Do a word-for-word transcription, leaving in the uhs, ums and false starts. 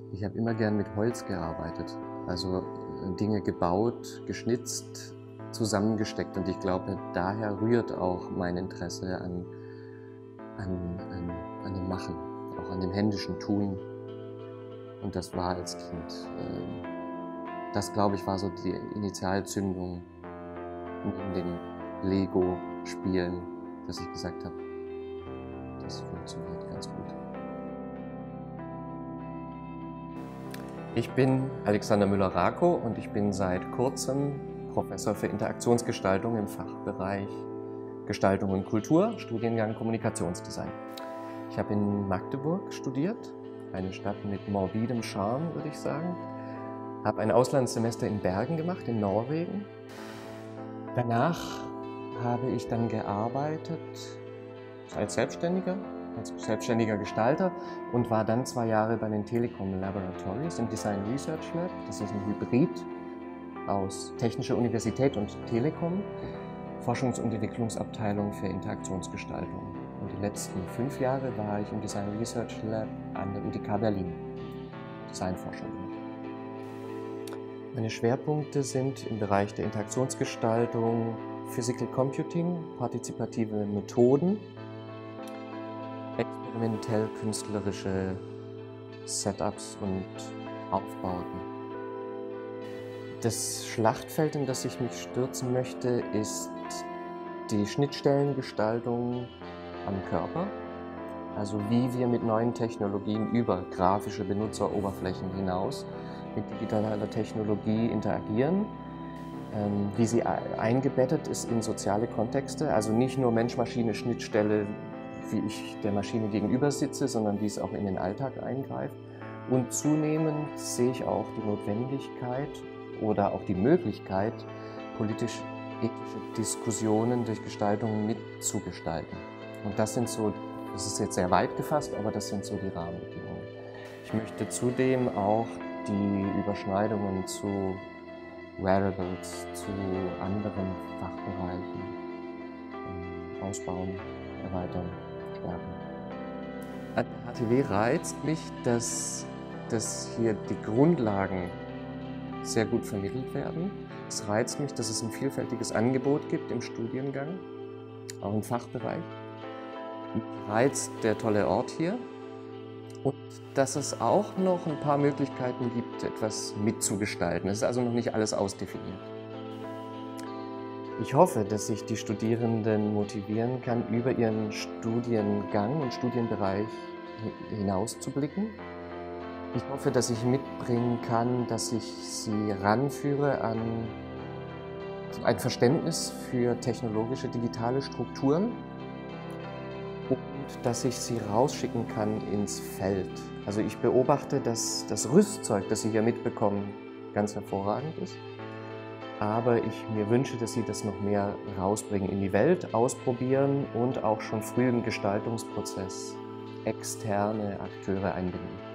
Ich habe immer gern mit Holz gearbeitet, also Dinge gebaut, geschnitzt, zusammengesteckt, und ich glaube, daher rührt auch mein Interesse an, an, an, an dem Machen, auch an dem händischen Tun. Und das war als Kind, äh, das glaube ich war so die Initialzündung in den Lego-Spielen, dass ich gesagt habe, das funktioniert ganz gut. Ich bin Alexander Müller-Rakow und ich bin seit kurzem Professor für Interaktionsgestaltung im Fachbereich Gestaltung und Kultur, Studiengang Kommunikationsdesign. Ich habe in Magdeburg studiert, eine Stadt mit morbidem Charme, würde ich sagen. Habe ein Auslandssemester in Bergen gemacht, in Norwegen. Danach habe ich dann gearbeitet als Selbstständiger, als selbstständiger Gestalter und war dann zwei Jahre bei den Telekom Laboratories im Design Research Lab. Das ist ein Hybrid aus Technischer Universität und Telekom, Forschungs- und Entwicklungsabteilung für Interaktionsgestaltung. Und die letzten fünf Jahre war ich im Design Research Lab an der U T K Berlin, Designforschung. Meine Schwerpunkte sind im Bereich der Interaktionsgestaltung, Physical Computing, partizipative Methoden, experimentell-künstlerische Setups und Aufbauten. Das Schlachtfeld, in das ich mich stürzen möchte, ist die Schnittstellengestaltung am Körper. Also wie wir mit neuen Technologien über grafische Benutzeroberflächen hinaus mit digitaler Technologie interagieren, ähm, wie sie eingebettet ist in soziale Kontexte, also nicht nur Mensch-Maschine-Schnittstelle, wie ich der Maschine gegenüber sitze, sondern wie es auch in den Alltag eingreift. Und zunehmend sehe ich auch die Notwendigkeit oder auch die Möglichkeit, politisch-ethische Diskussionen durch Gestaltung mitzugestalten. Und das sind so, das ist jetzt sehr weit gefasst, aber das sind so die Rahmenbedingungen. Ich möchte zudem auch die Überschneidungen zu Wearables, zu anderen Fachbereichen ausbauen, erweitern, stärken. An der H T W reizt mich, dass, dass hier die Grundlagen sehr gut vermittelt werden. Es reizt mich, dass es ein vielfältiges Angebot gibt im Studiengang, auch im Fachbereich. Mich reizt der tolle Ort hier und dass es auch noch ein paar Möglichkeiten gibt, etwas mitzugestalten. Es ist also noch nicht alles ausdefiniert. Ich hoffe, dass ich die Studierenden motivieren kann, über ihren Studiengang und Studienbereich hinauszublicken. Ich hoffe, dass ich mitbringen kann, dass ich sie ranführe an ein Verständnis für technologische, digitale Strukturen und dass ich sie rausschicken kann ins Feld. Also ich beobachte, dass das Rüstzeug, das sie hier mitbekommen, ganz hervorragend ist. Aber ich mir wünsche, dass sie das noch mehr rausbringen in die Welt, ausprobieren und auch schon früh im Gestaltungsprozess externe Akteure einbinden.